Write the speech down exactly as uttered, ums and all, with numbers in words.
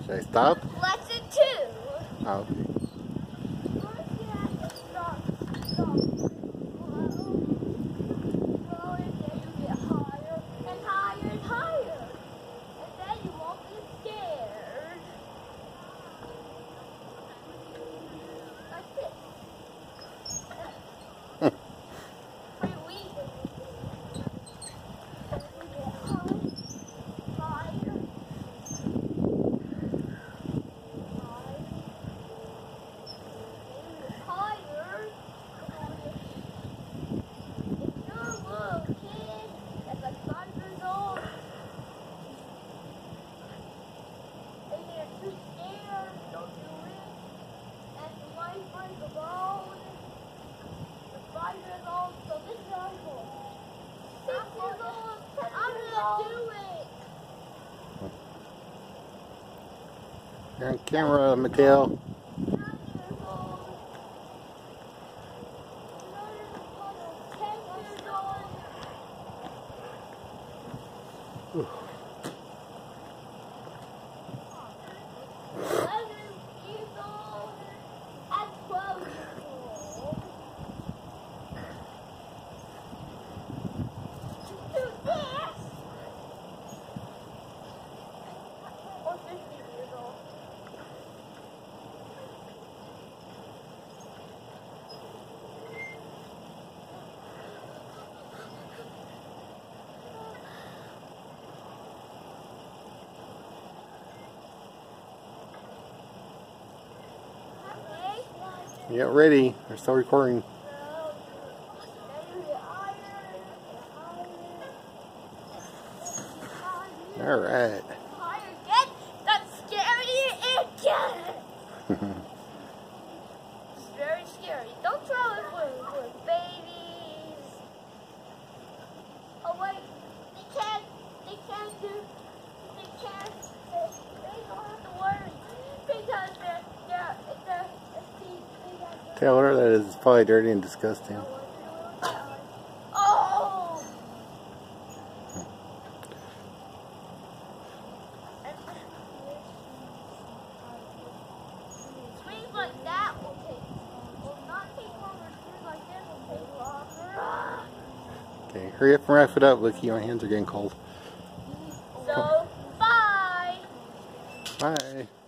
Should I stop? Lesson two. Oh, okay. You're on camera, Mateo. Ooh. Get ready. We're still recording. All right. That's scary again. It's very scary. Don't throw it with, with babies. Oh wait, they can't. They can't do. They can't. They, they don't have to worry because they're they're they're. Taylor, that is probably dirty and disgusting. Oh! Swings like that will take, will not take longer. Swings like this will take longer. Okay, hurry up and wrap it up, Lucky. My hands are getting cold. So, bye! Bye.